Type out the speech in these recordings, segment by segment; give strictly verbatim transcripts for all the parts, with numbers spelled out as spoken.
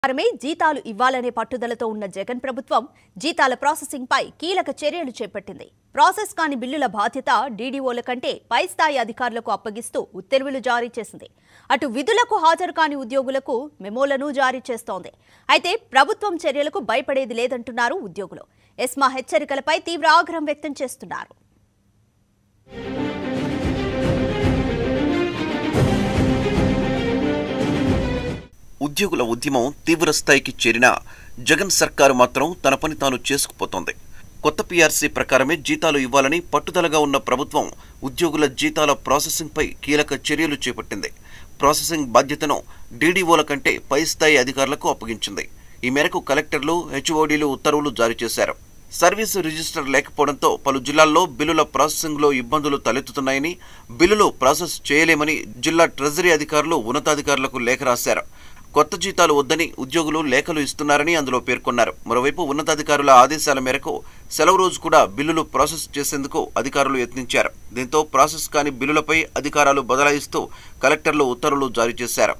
వారమే జీతాలు ఇవ్వాలనే పట్టుదలతో ఉన్న జగన్ ప్రభుత్వం జీతాల ప్రాసెసింగ్ పై కీలక చర్యలు చేపట్టింది. ప్రాసెస్ కాని బిల్లుల బాధ్యత డీడీఓల కంటే పై స్థాయి అధికారులకు అప్పగిస్తూ ఉత్తర్వులు జారీ చేసింది. అటు విధులకు హాజరు కాని ఉద్యోగులకు మెమోలను జారీ చేస్తోంది. అయితే ప్రభుత్వం చర్యలకు భయపడేది లేదంటున్నారు ఉద్యోగులు. ఎస్మా హెచ్చరికలపై తీవ్ర ఆగ్రహం వ్యక్తం చేస్తున్నారు. ఉద్యోగుల ఉద్యమం తీవ్ర స్థాయికి చేరిన జగన్ సర్కారు మాత్రం తన పని తాను చేసుకుపోతోంది. కొత్త పీఆర్సీ ప్రకారమే జీతాలు ఇవ్వాలని పట్టుదలగా ఉన్న ప్రభుత్వం ఉద్యోగుల జీతాల ప్రాసెసింగ్పై కీలక చర్యలు చేపట్టింది. ప్రాసెసింగ్ బాధ్యతను డీడీఓల కంటే పై స్థాయి అధికారులకు అప్పగించింది. ఈ మేరకు కలెక్టర్లు, హెచ్ఓడీలు ఉత్తర్వులు జారీ చేశారు. సర్వీసు రిజిస్టర్ లేకపోవడంతో పలు జిల్లాల్లో బిల్లుల ప్రాసెసింగ్లో ఇబ్బందులు తలెత్తుతున్నాయని, బిల్లులు ప్రాసెస్ చేయలేమని జిల్లా ట్రెజరీ అధికారులు ఉన్నతాధికారులకు లేఖ రాశారు. కొత్త జీతాలు వద్దని ఉద్యోగులు లేఖలు ఇస్తున్నారని అందులో పేర్కొన్నారు. మరోవైపు ఉన్నతాధికారుల ఆదేశాల మేరకు సెలవు రోజు కూడా బిల్లులు ప్రాసెస్ చేసేందుకు అధికారులు యత్నించారు. దీంతో ప్రాసెస్ కాని బిల్లులపై అధికారాలు బదలాయిస్తూ కలెక్టర్లు ఉత్తర్వులు జారీ చేశారు.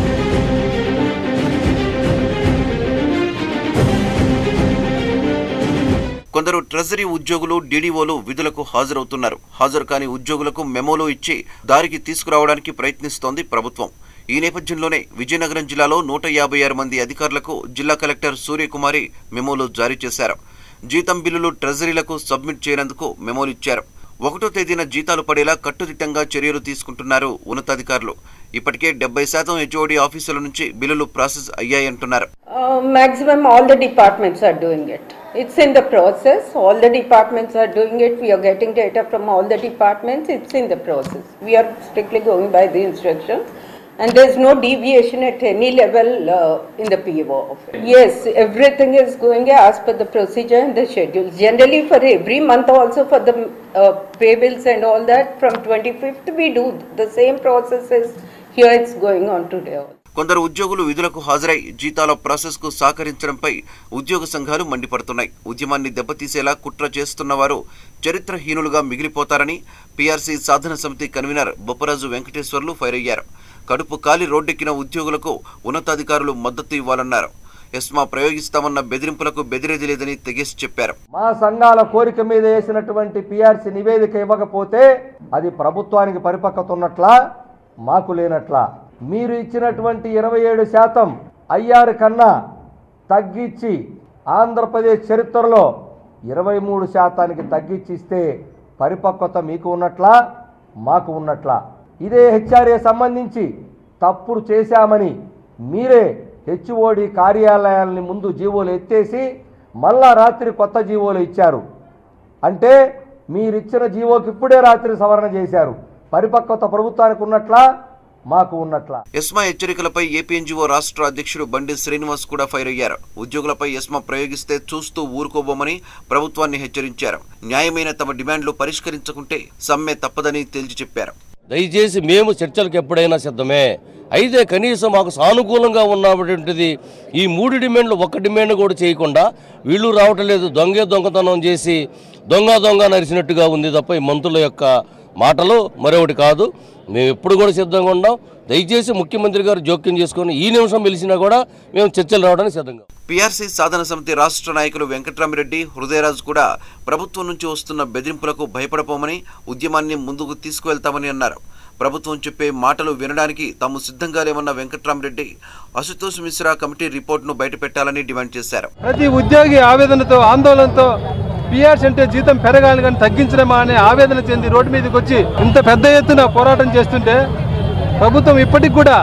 కొందరు ట్రెజరీ ఉద్యోగులు, డీడీఓలు విధులకు హాజరవుతున్నారు. హాజరు కాని ఉద్యోగులకు మెమోలు ఇచ్చి దారికి తీసుకురావడానికి ప్రయత్నిస్తోంది ప్రభుత్వం. ఈ నేపథ్యంలోనే విజయనగరం జిల్లాలో నూట యాభై ఆరు మంది అధికారులకు జిల్లా కలెక్టర్ సూర్యకుమారి మెమోలు జారీ చేశారు. జీతం బిల్లులు ట్రెజరీలకు సబ్మిట్ చేయనందుకు మెమోలు ఇచ్చారు. ఒకటో తేదీన జీతాలు పడేలా కట్టుదిట్టంగా చర్యలు తీసుకుంటున్నారు ఉన్నతాధికారులు. ఇప్పటికే డెబ్బై శాతం హెచ్ఓడి ఆఫీసుల నుంచి బిల్లులు ప్రాసెస్ అయ్యాయంటున్నారు. Maximum all the departments are doing it. It's in the process. All the departments are doing it. We are getting data from all the departments. It's in the process. We are strictly going by the instructions. And there's no deviation at any level uh, in the P O office. Yes, everything is going as per the procedure and the schedule. Generally for every month also for the uh, pay bills and all that, from twenty-fifth we do the same processes. Here it's going on today. కొందరు ఉద్యోగులు విధులకు హాజరై జీతాల process కు సహకరించడంపై ఉద్యోగ సంఘాలు మండిపడుతున్నాయి. ఉద్యమాన్ని దెబ్బతీసేలా కుట్ర చేస్తున్న వారు చరిత్రహీనులుగా మిగిలిపోతారని పీఆర్సీ సాధన సమితి కన్వీనర్ బొప్పరాజు వెంకటేశ్వర్లు ఫైర్ అయ్యారు. కడుపు కాలి రోడ్డెక్కిన ఉద్యోగులకు ఉన్నతాధికారులు మద్దతు ఇవ్వాలన్నారు. ఎస్మా ప్రయోగిస్తామన్న బెదిరింపులకు బెదిరేది లేదని తెగేసి చెప్పారు. మా సంఘాల కోరిక మీద వేసినటువంటి పీఆర్సీ నివేదిక ఇవ్వకపోతే అది ప్రభుత్వానికి పరిపక్వత ఉన్నట్లా, మాకు లేనట్లా. మీరు ఇచ్చినటువంటి ఇరవై ఏడు శాతం ఐఆర్ కన్నా తగ్గించి ఆంధ్రప్రదేశ్ చరిత్రలో ఇరవై మూడు శాతానికి తగ్గించిస్తే పరిపక్వత మీకు ఉన్నట్లా, మాకు ఉన్నట్లా. ఇదే హెచ్ఆర్ఏ సంబంధించి తప్పులు చేశామని మీరే హెచ్ఓడి కార్యాలయాలని ముందు జీవోలు ఎత్తేసి మళ్ళా రాత్రి కొత్త జీవోలు ఇచ్చారు. అంటే మీరిచ్చిన జీవోకి ఇప్పుడే రాత్రి సవరణ చేశారు. పరిపక్వత ప్రభుత్వానికి ఉన్నట్లా, మాకు ఉన్నట్లా. ఎస్మా హెచ్చరికలపై ఏపీఎన్జీఓ రాష్ట్ర అధ్యక్షుడు బండి శ్రీనివాస్ కూడా ఫైర్ అయ్యారు. ఉద్యోగులపై ఎస్మా ప్రయోగిస్తే చూస్తూ ఊరుకోబోమని ప్రభుత్వాన్ని హెచ్చరించారు. న్యాయమైన తమ డిమాండ్లు పరిష్కరించకుంటే సమ్మె తప్పదని తేల్చి చెప్పారు. దయచేసి మేము చర్చలకు ఎప్పుడైనా సిద్ధమే, అయితే కనీసం మాకు సానుకూలంగా ఉన్నటువంటిది ఈ మూడు డిమాండ్లు ఒక్క డిమాండ్ కూడా చేయకుండా వీళ్ళు రావటం లేదు. దొంగే దొంగతనం చేసి దొంగ దొంగ నరిసినట్టుగా ఉంది తప్ప ఈ మంత్రుల యొక్క మాటలు మరొకటి కాదు. మేము ఎప్పుడు కూడా సిద్ధంగా ఉన్నాం. దయచేసి ముఖ్యమంత్రి గారు జోక్యం చేసుకుని ఈ నిమిషం పిలిచినా కూడా మేము చర్చలు రావడానికి సిద్ధంగా. పీఆర్సీ సాధన సమితి రాష్ట్ర నాయకులు వెంకట్రామిరెడ్డి, హృదయరాజు కూడా ప్రభుత్వం నుంచి వస్తున్న బెదిరింపులకు భయపడపోమని, ఉద్యమాన్ని ముందుకు తీసుకువెళ్తామని అన్నారు. ప్రభుత్వం చెప్పే మాటలు వినడానికి తాము సిద్ధంగా లేమన్న వెంకట్రామిరెడ్డి అశుతోష్ మిశ్రా కమిటీ రిపోర్టును బయటపెట్టాలని డిమాండ్ చేశారు. ప్రతి ఉద్యోగి ఆవేదనతో, ఆందోళనతో పీఆర్సీ అంటే జీతం పెరగాలి కానీ తగ్గించడమా అనే ఆవేదన చెంది రోడ్డు మీదకి వచ్చి ఇంత పెద్ద ఎత్తున పోరాటం చేస్తుంటే ప్రభుత్వం ఇప్పటికి కూడా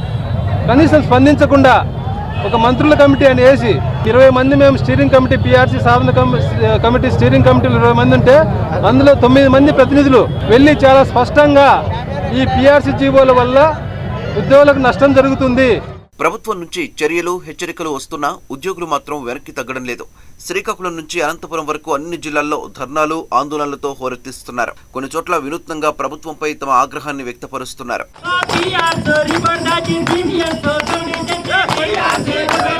కనీసం స్పందించకుండా ఒక మంత్రుల కమిటీ అని వేసి ఇరవై మంది మేము స్టీరింగ్ కమిటీ, పీఆర్సీ సాధన కమిటీ స్టీరింగ్ కమిటీలు ఇరవై మంది ఉంటే అందులో తొమ్మిది మంది ప్రతినిధులు వెళ్ళి చాలా స్పష్టంగా ఈ పీఆర్సీ జీవోల వల్ల ఉద్యోగులకు నష్టం జరుగుతుంది. ప్రభుత్వం నుంచి చర్యలు, హెచ్చరికలు వస్తున్నా ఉద్యోగులు మాత్రం వెనక్కి తగ్గడం లేదు. శ్రీకాకుళం నుంచి అనంతపురం వరకు అన్ని జిల్లాల్లో ధర్నాలు, ఆందోళనలతో హోరెత్తిస్తున్నారు. కొన్ని చోట్ల వినూత్నంగా ప్రభుత్వంపై తమ ఆగ్రహాన్ని వ్యక్తపరుస్తున్నారు.